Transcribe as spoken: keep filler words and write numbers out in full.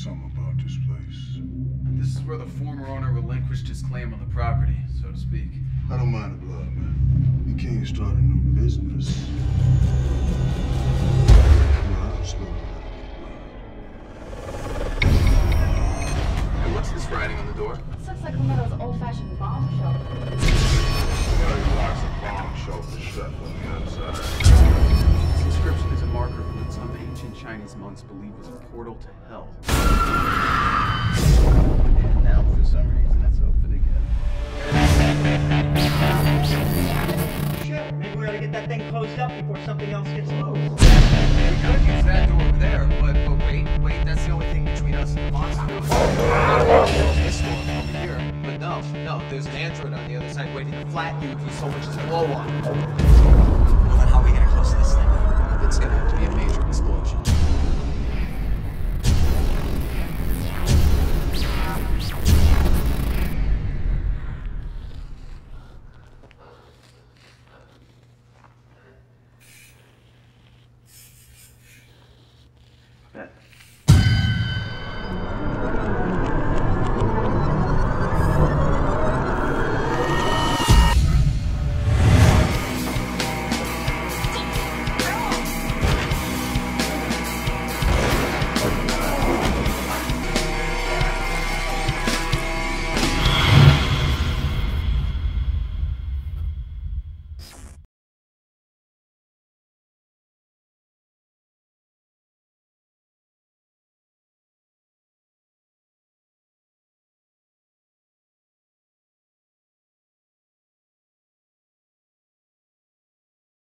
something about this place. This is where the former owner relinquished his claim on the property, so to speak. I don't mind the blood, man. You can't start a new business. No, I'll slow Hey, what's this writing on the door? This looks like one of those old-fashioned bomb shelters. There's lots of bomb shelters shut on the outside. This inscription is a marker for what some ancient Chinese monks believe was a portal to hell. And now, for some reason, it's open again. Shit, maybe we gotta get that thing closed up before something else gets loose. We could use that door over there, but, but wait, wait, that's the only thing between us and the monster. This door over here. But no, no, there's an android on the other side waiting to flat you if you so much as blow on. Well, then how are we gonna close this thing? It's gonna have to be a major explosion. Bet.